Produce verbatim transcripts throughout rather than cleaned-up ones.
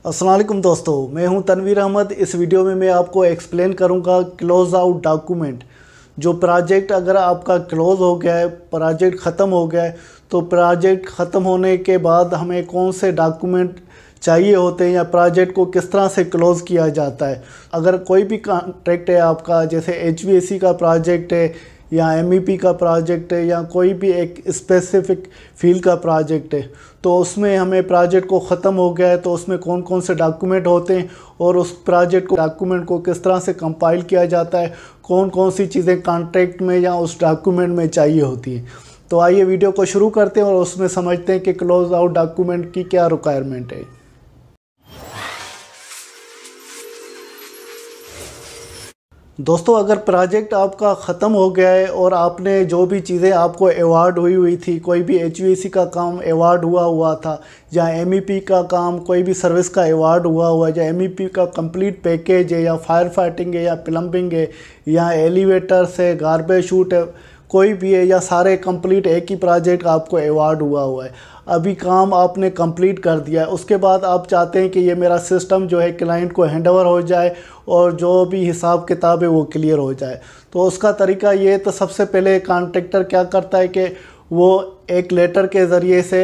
अस्सलाम वालेकुम दोस्तों, मैं हूं तनवीर अहमद। इस वीडियो में मैं आपको एक्सप्लेन करूंगा क्लोज आउट डॉक्यूमेंट। जो प्रोजेक्ट अगर आपका क्लोज हो गया है, प्रोजेक्ट ख़त्म हो गया है, तो प्रोजेक्ट ख़त्म होने के बाद हमें कौन से डॉक्यूमेंट चाहिए होते हैं या प्रोजेक्ट को किस तरह से क्लोज़ किया जाता है। अगर कोई भी कॉन्ट्रैक्ट है आपका, जैसे एच वी ए सी का प्रोजेक्ट है या एम ई पी का प्रोजेक्ट है या कोई भी एक स्पेसिफिक फील्ड का प्रोजेक्ट है, तो उसमें हमें प्रोजेक्ट को ख़त्म हो गया है तो उसमें कौन कौन से डॉक्यूमेंट होते हैं और उस प्रोजेक्ट को डॉक्यूमेंट को किस तरह से कंपाइल किया जाता है, कौन कौन सी चीज़ें कॉन्ट्रैक्ट में या उस डॉक्यूमेंट में चाहिए होती हैं। तो आइए वीडियो को शुरू करते हैं और उसमें समझते हैं कि क्लोज आउट डॉक्यूमेंट की क्या रिक्वायरमेंट है। दोस्तों, अगर प्रोजेक्ट आपका ख़त्म हो गया है और आपने जो भी चीज़ें आपको अवार्ड हुई हुई थी, कोई भी एच वी ए सी का काम अवार्ड हुआ हुआ था या एम ई पी का काम, कोई भी सर्विस का अवार्ड हुआ हुआ है, या एम ई पी का कंप्लीट पैकेज है या फायर फाइटिंग है या प्लम्बिंग है या एलिवेटर्स है, गार्बेज शूट है, कोई भी है, या सारे कंप्लीट एक ही प्रोजेक्ट आपको अवार्ड हुआ हुआ है, अभी काम आपने कंप्लीट कर दिया है, उसके बाद आप चाहते हैं कि ये मेरा सिस्टम जो है क्लाइंट को हैंडओवर हो जाए और जो भी हिसाब किताब है वो क्लियर हो जाए। तो उसका तरीका ये, तो सबसे पहले कॉन्ट्रैक्टर क्या करता है कि वो एक लेटर के ज़रिए से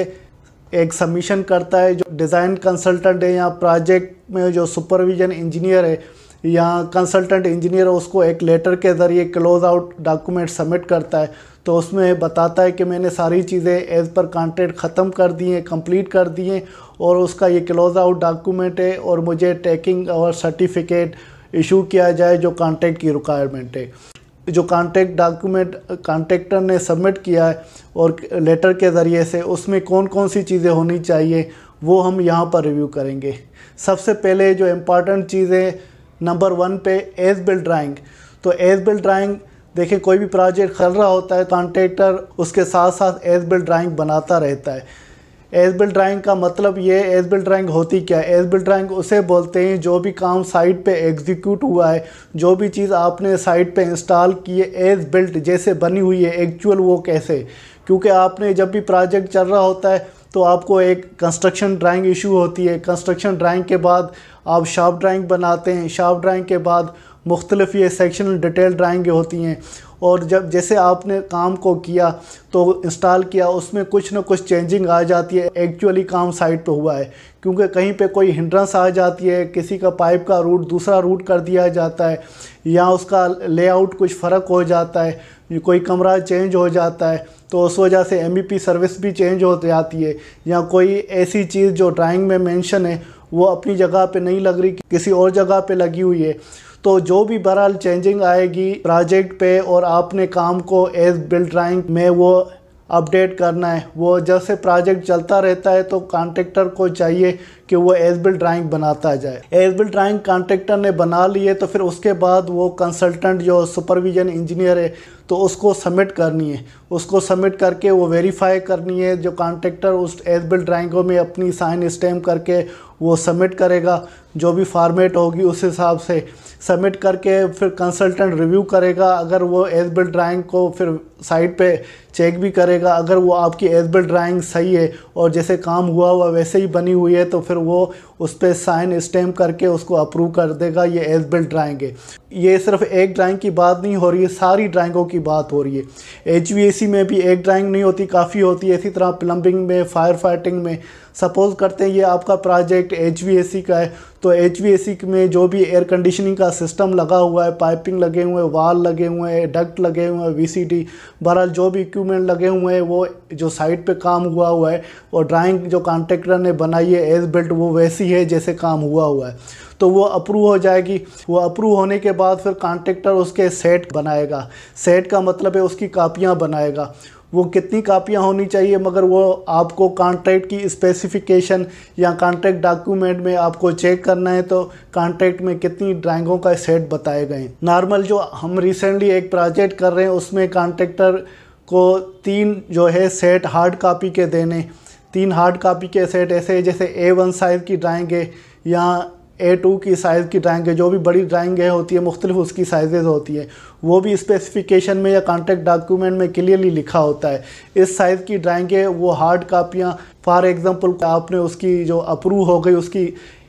एक सबमिशन करता है। जो डिज़ाइन कंसल्टेंट है या प्रोजेक्ट में जो सुपरविजन इंजीनियर है या कंसल्टेंट इंजीनियर है, उसको एक लेटर के ज़रिए क्लोज आउट डॉक्यूमेंट सबमिट करता है। तो उसमें बताता है कि मैंने सारी चीज़ें एज़ पर कॉन्ट्रैक्ट ख़त्म कर दी हैं, कंप्लीट कर दी हैं और उसका ये क्लोज आउट डॉक्यूमेंट है और मुझे टैकिंग और सर्टिफिकेट इशू किया जाए जो कॉन्ट्रैक्ट की रिक्वायरमेंट है। जो कॉन्ट्रैक्ट डॉक्यूमेंट कॉन्ट्रैक्टर ने सबमिट किया है और लेटर के ज़रिए से, उसमें कौन कौन सी चीज़ें होनी चाहिए वो हम यहाँ पर रिव्यू करेंगे। सबसे पहले जो इम्पॉर्टेंट चीज़ें, नंबर वन पे एज बिल्ड ड्राइंग। तो एज बिल्ड ड्राइंग, देखिए कोई भी प्रोजेक्ट चल रहा होता है, कॉन्ट्रैक्टर उसके साथ साथ एज बिल्ड ड्राइंग बनाता रहता है। एज बिल्ड ड्राइंग का मतलब ये, एज बिल्ड ड्राइंग होती क्या है? एज बिल्ड ड्राइंग उसे बोलते हैं जो भी काम साइट पे एग्जीक्यूट हुआ है, जो भी चीज़ आपने साइट पे इंस्टॉल की है एज बिल्ड जैसे बनी हुई है, एक्चुअल वो कैसे। क्योंकि आपने जब भी प्रोजेक्ट चल रहा होता है तो आपको एक कंस्ट्रक्शन ड्राइंग इशू होती है। कंस्ट्रक्शन ड्राइंग के बाद आप शॉप ड्राइंग बनाते हैं, शॉप ड्राइंग के बाद मुख्तलिफ ये सेक्शनल डिटेल ड्राइंग होती हैं। और जब जैसे आपने काम को किया तो इंस्टॉल किया, उसमें कुछ ना कुछ चेंजिंग आ जाती है, एक्चुअली काम साइट पे हुआ है, क्योंकि कहीं पे कोई हिंड्रेंस आ जाती है, किसी का पाइप का रूट दूसरा रूट कर दिया जाता है या उसका लेआउट कुछ फ़र्क हो जाता है, कोई कमरा चेंज हो जाता है, तो उस वजह से एम ई पी सर्विस भी चेंज हो जाती है, या कोई ऐसी चीज़ जो ड्राइंग में मेंशन है वो अपनी जगह पे नहीं लग रही, किसी और जगह पे लगी हुई है। तो जो भी बहरहाल चेंजिंग आएगी प्रोजेक्ट पे और आपने काम को एज बिल्ड ड्राइंग में वो अपडेट करना है। वो जैसे प्रोजेक्ट चलता रहता है तो कॉन्ट्रैक्टर को चाहिए कि वो एज बिल्ड ड्राइंग बनाता जाए। एज बिल्ड ड्राइंग कॉन्ट्रैक्टर ने बना ली है तो फिर उसके बाद वो कंसल्टेंट जो सुपरविजन इंजीनियर है तो उसको सबमिट करनी है। उसको सबमिट करके वो वेरीफाई करनी है। जो कॉन्ट्रैक्टर उस एज बिल्ड ड्राइंगों में अपनी साइन स्टैम्प करके वो सबमिट करेगा, जो भी फॉर्मेट होगी उस हिसाब से सबमिट करके फिर कंसल्टेंट रिव्यू करेगा। अगर वो एज बिल्ड ड्राइंग को फिर साइट पे चेक भी करेगा, अगर वो आपकी एज बिल्ड ड्राइंग सही है और जैसे काम हुआ हुआ वैसे ही बनी हुई है तो फिर वो उस पर साइन स्टैम्प करके उसको अप्रूव कर देगा, ये एज बिल्ड ड्राइंग है। ये सिर्फ एक ड्राइंग की बात नहीं हो रही है, सारी ड्राइंगों की बात हो रही है। एच वी ए सी में भी एक ड्राइंग नहीं होती, काफ़ी होती है। इसी तरह प्लम्बिंग में, फायर फाइटिंग में, सपोज़ करते हैं ये आपका project H V A C का है तो एच वी ए सी में जो भी एयर कंडीशनिंग का सिस्टम लगा हुआ है, पाइपिंग लगे हुए हैं, वाल लगे हुए हैं, डक्ट लगे हुए हैं, वी सी डी, बहरहाल जो भी इक्विपमेंट लगे हुए हैं वो जो साइट पे काम हुआ हुआ है और ड्राइंग जो कॉन्ट्रैक्टर ने बनाई है एज बिल्ट वो वैसी है जैसे काम हुआ हुआ है, तो वो अप्रूव हो जाएगी। वो अप्रूव होने के बाद फिर कॉन्ट्रैक्टर उसके सेट बनाएगा। सेट का मतलब है उसकी कापियाँ बनाएगा। वो कितनी कापियाँ होनी चाहिए, मगर वो आपको कॉन्ट्रैक्ट की स्पेसिफिकेशन या कॉन्ट्रैक्ट डॉक्यूमेंट में आपको चेक करना है तो कॉन्ट्रैक्ट में कितनी ड्राइंगों का सेट बताए गए। नॉर्मल जो हम रिसेंटली एक प्रोजेक्ट कर रहे हैं उसमें कॉन्ट्रैक्टर को तीन जो है सेट हार्ड कापी के देने, तीन हार्ड कापी के सेट ऐसे जैसे ए वन साइज़ की ड्राइंग है या ए टू की साइज़ की ड्राइंग है, जो भी बड़ी ड्राइंग है होती है मुख्तलिफ उसकी साइजेज़ होती है, वो भी स्पेसिफिकेशन में या कॉन्ट्रैक्ट डॉक्यूमेंट में क्लियरली लिखा होता है। इस साइज़ की ड्राइंग है वो हार्ड कापियाँ, फॉर एग्ज़ाम्पल आपने उसकी जो अप्रूव हो गई उसकी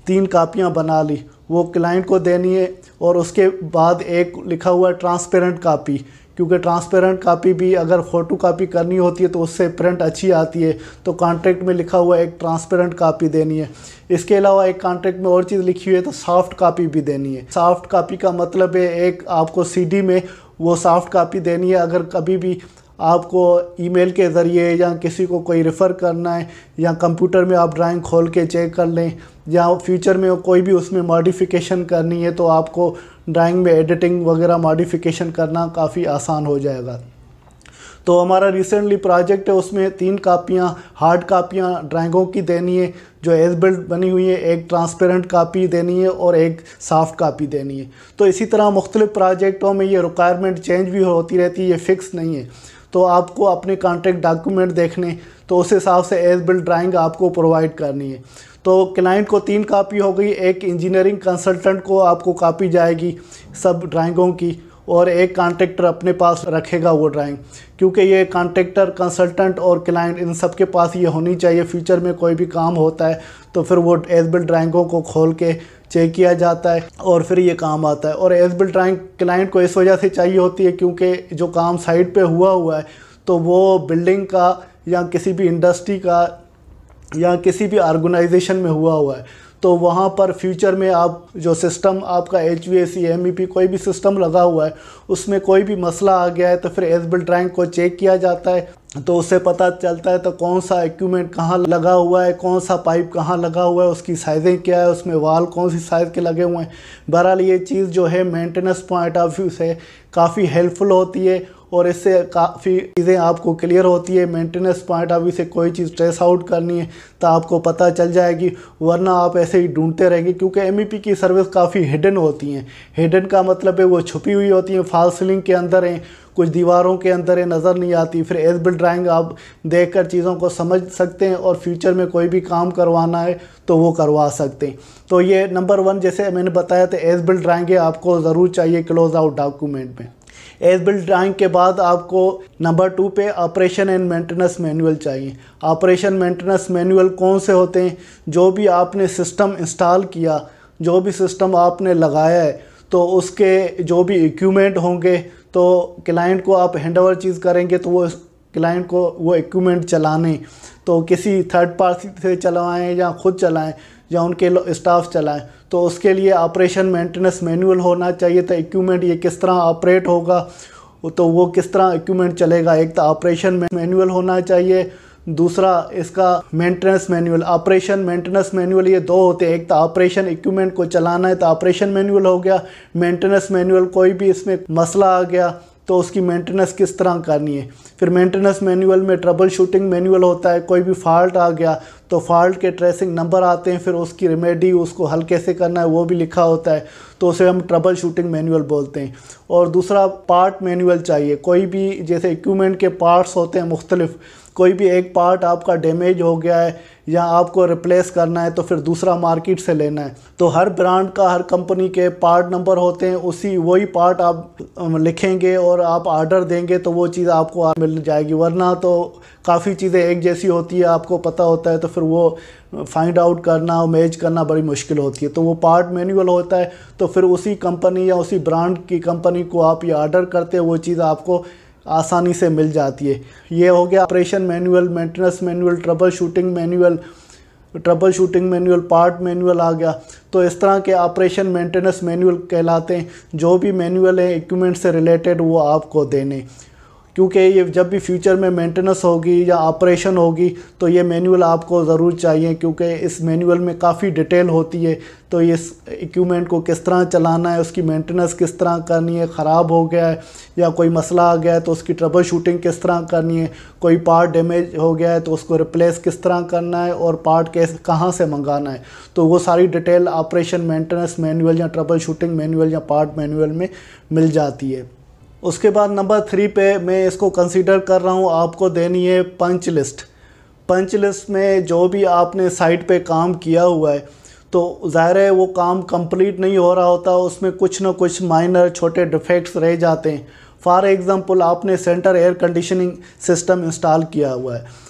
तीन कापियां बना ली, वो क्लाइंट को देनी है। और उसके बाद एक लिखा हुआ है ट्रांसपेरेंट कापी, क्योंकि ट्रांसपेरेंट कापी भी अगर फ़ोटो कापी करनी होती है तो उससे प्रिंट अच्छी आती है, तो कॉन्ट्रैक्ट में लिखा हुआ एक ट्रांसपेरेंट कापी देनी है। इसके अलावा एक कॉन्ट्रैक्ट में और चीज़ लिखी हुई है तो सॉफ्ट कापी भी देनी है। सॉफ्ट कापी का मतलब है एक आपको सीडी में वो सॉफ्ट कापी देनी है। अगर कभी भी आपको ईमेल के ज़रिए या किसी को कोई रेफ़र करना है या कंप्यूटर में आप ड्राइंग खोल के चेक कर लें, या फ्यूचर में कोई भी उसमें मॉडिफिकेशन करनी है तो आपको ड्राइंग में एडिटिंग वगैरह मॉडिफिकेशन करना काफ़ी आसान हो जाएगा। तो हमारा रिसेंटली प्रोजेक्ट है, उसमें तीन कापियाँ हार्ड कापियाँ ड्राइंगों की देनी है जो एज बिल्ड बनी हुई है, एक ट्रांसपेरेंट कापी देनी है और एक सॉफ्ट कापी देनी है। तो इसी तरह मुख्तलिफ प्रोजेक्टों में ये रिक्वायरमेंट चेंज भी होती रहती है, ये फ़िक्स नहीं है। तो आपको अपने कॉन्ट्रैक्ट डॉक्यूमेंट देखने, तो उस हिसाब से एज बिल्ड ड्राइंग आपको प्रोवाइड करनी है। तो क्लाइंट को तीन कापी हो गई, एक इंजीनियरिंग कंसल्टेंट को आपको कापी जाएगी सब ड्राइंगों की, और एक कॉन्ट्रैक्टर अपने पास रखेगा वो ड्राइंग, क्योंकि ये कॉन्ट्रैक्टर, कंसल्टेंट और क्लाइंट इन सब के पास ये होनी चाहिए। फ्यूचर में कोई भी काम होता है तो फिर वो एज बिल्ड ड्राइंगों को खोल के चेक किया जाता है और फिर ये काम आता है। और एज बिल्ड ड्राइंग क्लाइंट को इस वजह से चाहिए होती है क्योंकि जो काम साइट पे हुआ हुआ है तो वो बिल्डिंग का या किसी भी इंडस्ट्री का या किसी भी ऑर्गेनाइजेशन में हुआ हुआ है, तो वहाँ पर फ्यूचर में आप जो सिस्टम आपका H V A C, M E P कोई भी सिस्टम लगा हुआ है उसमें कोई भी मसला आ गया है तो फिर एज बिल्ड ड्राइंग को चेक किया जाता है, तो उससे पता चलता है तो कौन सा इक्विपमेंट कहाँ लगा हुआ है, कौन सा पाइप कहाँ लगा हुआ है, उसकी साइजें क्या है, उसमें वाल कौन सी साइज़ के लगे हुए हैं। बहरहाल ये चीज़ जो है मेंटेनेंस पॉइंट ऑफ व्यू से काफ़ी हेल्पफुल होती है और इससे काफ़ी चीज़ें आपको क्लियर होती है। मेंटेनेंस पॉइंट ऑफ व्यू से कोई चीज़ ट्रेस आउट करनी है तो आपको पता चल जाएगी, वरना आप ऐसे ही ढूंढते रहेंगे, क्योंकि एम ई पी की सर्विस काफ़ी हिडन होती हैं। हिडन का मतलब है वो छुपी हुई होती हैं, फॉल्स सीलिंग के अंदर हैं, कुछ दीवारों के अंदर है, नज़र नहीं आती। फिर एज बिल्ड ड्राइंग आप देखकर चीज़ों को समझ सकते हैं और फ्यूचर में कोई भी काम करवाना है तो वो करवा सकते हैं। तो ये नंबर वन, जैसे मैंने बताया था, एज बिल्ड ड्राइंग आपको ज़रूर चाहिए क्लोज आउट डॉक्यूमेंट में। एज बिल्ड ड्राइंग के बाद आपको नंबर टू पे ऑपरेशन एंड मेंटेनेंस मैनुअल चाहिए। ऑपरेशन मेंटेनेंस मैनुअल कौन से होते हैं? जो भी आपने सिस्टम इंस्टॉल किया, जो भी सिस्टम आपने लगाया है, तो उसके जो भी इक्विपमेंट होंगे तो क्लाइंट को आप हैंडओवर चीज़ करेंगे तो वो क्लाइंट को वो इक्विपमेंट चलाने, तो किसी थर्ड पार्टी से चलवाएं या ख़ुद चलाएं या उनके स्टाफ चलाएं, तो उसके लिए ऑपरेशन मेंटेनेंस मैनुअल होना चाहिए। तो इक्विपमेंट ये किस तरह ऑपरेट होगा, तो वो किस तरह इक्विपमेंट चलेगा, एक तो ऑपरेशन मैनुअल होना चाहिए, दूसरा इसका maintenance manual. Operation maintenance manual ये दो होते हैं, एक तो ऑपरेशन इक्विपमेंट को चलाना है तो ऑपरेशन मैनुअल हो गया, मेंटेनेंस मैनुअल कोई भी इसमें मसला आ गया तो उसकी मेंटेनेंस किस तरह करनी है। फिर मेंटेनेंस मैनुअल में ट्रबल शूटिंग मैनुअल होता है, कोई भी फॉल्ट आ गया तो फॉल्ट के ट्रेसिंग नंबर आते हैं, फिर उसकी रेमेडी, उसको हल कैसे करना है वो भी लिखा होता है, तो उसे हम ट्रबल शूटिंग मैनुअल बोलते हैं। और दूसरा पार्ट मैनुअल चाहिए, कोई भी जैसे इक्विपमेंट के पार्ट्स होते हैं मुख्तलिफ, कोई भी एक पार्ट आपका डैमेज हो गया है या आपको रिप्लेस करना है तो फिर दूसरा मार्केट से लेना है, तो हर ब्रांड का, हर कंपनी के पार्ट नंबर होते हैं, उसी वही पार्ट आप लिखेंगे और आप ऑर्डर देंगे तो वो चीज़ आपको मिल जाएगी। वरना तो काफ़ी चीज़ें एक जैसी होती है, आपको पता होता है, तो फिर वो फाइंड आउट करना और मैच करना बड़ी मुश्किल होती है। तो वो पार्ट मैनुअल होता है, तो फिर उसी कंपनी या उसी ब्रांड की कंपनी को आप ये ऑर्डर करते हैं, वो चीज़ आपको आसानी से मिल जाती है। ये हो गया operation manual, maintenance manual, trouble shooting manual, trouble shooting manual, part manual आ गया। तो इस तरह के ऑपरेशन मेंटेनेंस मैनुअल कहलाते हैं। जो भी मैनुअल है इक्विपमेंट से रिलेटेड वो आपको देने, क्योंकि ये जब भी फ्यूचर में मेंटेनेंस होगी या ऑपरेशन होगी तो ये मैनुअल आपको ज़रूर चाहिए, क्योंकि इस मैनुअल में काफ़ी डिटेल होती है। तो इस इक्विपमेंट को किस तरह चलाना है, उसकी मेंटेनेंस किस तरह करनी है, ख़राब हो गया है या कोई मसला आ गया है तो उसकी ट्रबल शूटिंग किस तरह करनी है, कोई पार्ट डैमेज हो गया है तो उसको रिप्लेस किस तरह करना है और पार्ट कैसे कहाँ से मंगाना है, तो वो सारी डिटेल ऑपरेशन मेंटेनेंस मैनुअल या ट्रबल शूटिंग मैनुअल या पार्ट मैनुअल में मिल जाती है। उसके बाद नंबर थ्री पे मैं इसको कंसीडर कर रहा हूँ, आपको देनी है पंच लिस्ट। पंच लिस्ट में जो भी आपने साइट पे काम किया हुआ है तो ज़ाहिर है वो काम कंप्लीट नहीं हो रहा होता, उसमें कुछ ना कुछ माइनर छोटे डिफेक्ट्स रह जाते हैं। फॉर एग्ज़ाम्पल आपने centre air conditioning system install किया हुआ है,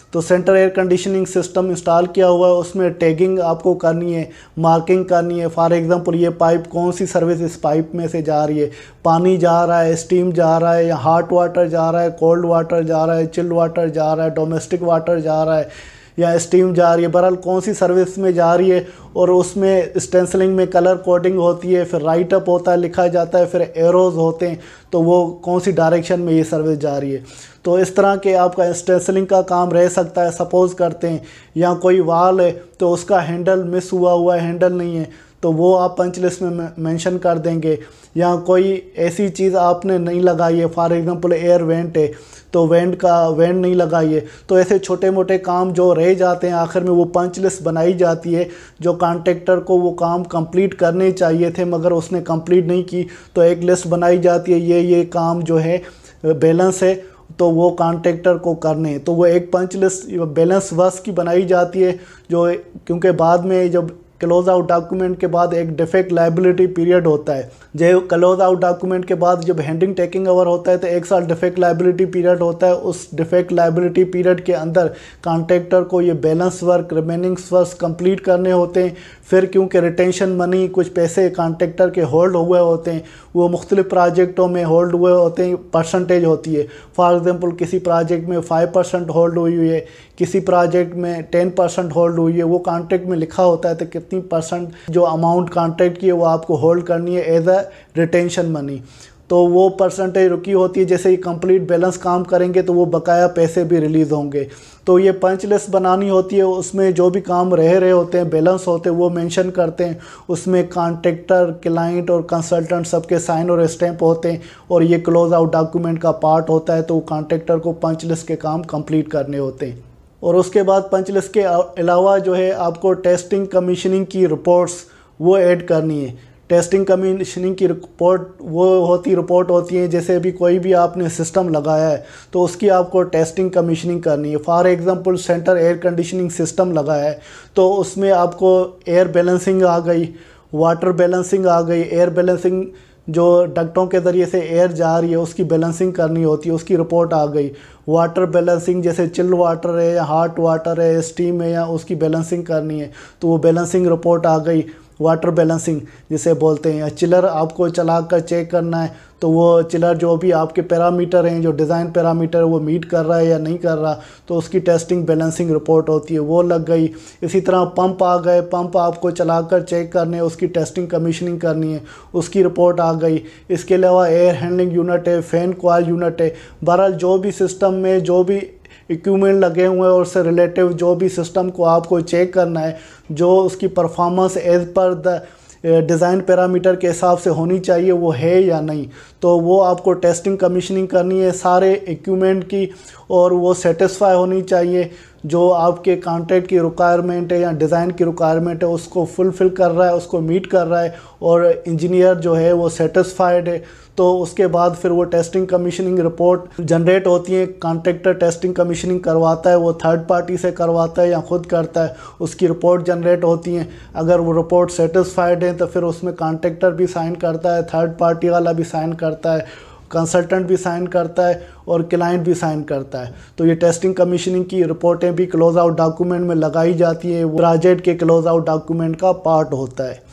तो centre air conditioning system install किया हुआ है, उसमें टैगिंग आपको करनी है, मार्किंग करनी है। फॉर एग्जांपल ये पाइप कौन सी सर्विस इस पाइप में से जा रही है, पानी जा रहा है, स्टीम जा रहा है, या हॉट वाटर जा रहा है, कोल्ड वाटर जा रहा है, चिल्ड वाटर जा रहा है, डोमेस्टिक वाटर जा रहा है, या स्टीम जा रही है, बहरहाल कौन सी सर्विस में जा रही है। और उसमें स्टेंसिलिंग में कलर कोडिंग होती है, फिर राइट अप होता है, लिखा जाता है, फिर एरोज होते हैं, तो वो कौन सी डायरेक्शन में ये सर्विस जा रही है। तो इस तरह के आपका स्टेंसिलिंग का काम रह सकता है। सपोज़ करते हैं या कोई वाल है तो उसका हैंडल मिस हुआ हुआ है, हैंडल नहीं है, तो वो आप पंच लिस्ट में मेंशन कर देंगे। या कोई ऐसी चीज़ आपने नहीं लगाई है, फॉर एग्जांपल एयर वेंट है तो वेंट का वेंट नहीं लगाई है, तो ऐसे छोटे मोटे काम जो रह जाते हैं आखिर में वो पंच लिस्ट बनाई जाती है। जो कॉन्ट्रैक्टर को वो काम कंप्लीट करने चाहिए थे मगर उसने कंप्लीट नहीं की, तो एक लिस्ट बनाई जाती है, ये ये काम जो है बैलेंस है तो वो कॉन्ट्रैक्टर को करने, तो वो एक पंच लिस्ट बैलेंस वर्क की बनाई जाती है। जो क्योंकि बाद में जब क्लोज आउट डॉक्यूमेंट के बाद एक डिफेक्ट लाइबिलिटी पीरियड होता है, जो क्लोज आउट डॉक्यूमेंट के बाद जब हैंडिंग टेकिंग ओवर होता है तो एक साल डिफेक्ट लाइबिलिटी पीरियड होता है। उस डिफेक्ट लाइबिलिटी पीरियड के अंदर कॉन्ट्रैक्टर को ये balance work, remaining work complete करने होते हैं। फिर क्योंकि रिटेंशन मनी, कुछ पैसे कॉन्ट्रैक्टर के होल्ड हुए होते हैं, वो मुख्तलिफ प्रोजेक्टों में होल्ड हुए होते हैं, परसेंटेज होती है। फॉर एग्जांपल किसी प्रोजेक्ट में फाइव परसेंट होल्ड हुई हुई है, किसी प्रोजेक्ट में टेन परसेंट होल्ड हुई है, वो कॉन्ट्रैक्ट में लिखा होता है तो कितनी परसेंट जो अमाउंट कॉन्ट्रैक्ट की है वो आपको होल्ड करनी है एज अ रिटेंशन मनी, तो वो परसेंटेज रुकी होती है। जैसे ही कंप्लीट बैलेंस काम करेंगे तो वो बकाया पैसे भी रिलीज़ होंगे। तो ये पंच लिस्ट बनानी होती है, उसमें जो भी काम रह रहे होते हैं, बैलेंस होते हैं, वो मेंशन करते हैं। उसमें कॉन्ट्रैक्टर, क्लाइंट और कंसल्टेंट सबके साइन और स्टैंप होते हैं और ये क्लोज आउट डॉक्यूमेंट का पार्ट होता है। तो कॉन्ट्रैक्टर को पंच लिस्ट के काम कंप्लीट करने होते हैं। और उसके बाद पंच लिस्ट के अलावा जो है आपको टेस्टिंग कमीशनिंग की रिपोर्ट्स वो ऐड करनी है। टेस्टिंग कमीशनिंग की रिपोर्ट वो होती रिपोर्ट होती है, जैसे अभी कोई भी आपने सिस्टम लगाया है तो उसकी आपको टेस्टिंग कमीशनिंग करनी है। For example centre air conditioning system लगाया है तो उसमें आपको एयर बैलेंसिंग आ गई, वाटर बैलेंसिंग आ गई। एयर बैलेंसिंग जो डक्टों के ज़रिए से एयर जा रही है उसकी बैलेंसिंग करनी होती है, उसकी रिपोर्ट आ गई। वाटर बैलेंसिंग जैसे चिल्ड वाटर है या हॉट वाटर है, स्टीम है, या उसकी बैलेंसिंग करनी है तो वो बैलेंसिंग रिपोर्ट आ गई, वाटर बैलेंसिंग जिसे बोलते हैं। चिलर आपको चला कर चेक करना है तो वो चिलर जो भी आपके पैरामीटर हैं, जो डिज़ाइन पैरामीटर वो मीट कर रहा है या नहीं कर रहा, तो उसकी टेस्टिंग बैलेंसिंग रिपोर्ट होती है, वो लग गई। इसी तरह पंप आ गए, पंप आपको चला कर चेक करने, उसकी टेस्टिंग कमीशनिंग करनी है, उसकी रिपोर्ट आ गई। इसके अलावा एयर हैंडलिंग यूनिट है, फैन कॉइल यूनिट है, बहरहाल जो भी सिस्टम में जो भी इक्विपमेंट लगे हुए हैं और उससे रिलेटिव जो भी सिस्टम को आपको चेक करना है, जो उसकी performance as per the design parameter के हिसाब से होनी चाहिए वो है या नहीं, तो वो आपको टेस्टिंग कमीशनिंग करनी है सारे इक्विपमेंट की, और वो सेटिस्फाई होनी चाहिए। जो आपके कॉन्ट्रैक्ट की रिक्वायरमेंट है या डिज़ाइन की रिक्वायरमेंट है उसको फुलफ़िल कर रहा है, उसको मीट कर रहा है, और इंजीनियर जो है वो सेटिस्फाइड है। तो उसके बाद फिर वो टेस्टिंग कमीशनिंग रिपोर्ट जनरेट होती है। कॉन्ट्रैक्टर टेस्टिंग कमीशनिंग करवाता है, वो थर्ड पार्टी से करवाता है या खुद करता है, उसकी रिपोर्ट जनरेट होती हैं। अगर वो रिपोर्ट सेटिस्फाइड है तो फिर उसमें कॉन्ट्रैक्टर भी साइन करता है, थर्ड पार्टी वाला भी साइन करता है, कंसल्टेंट भी साइन करता है और क्लाइंट भी साइन करता है। तो ये टेस्टिंग कमीशनिंग की रिपोर्टें भी क्लोज आउट डॉक्यूमेंट में लगाई जाती हैं, वो प्रोजेक्ट के क्लोज आउट डॉक्यूमेंट का पार्ट होता है।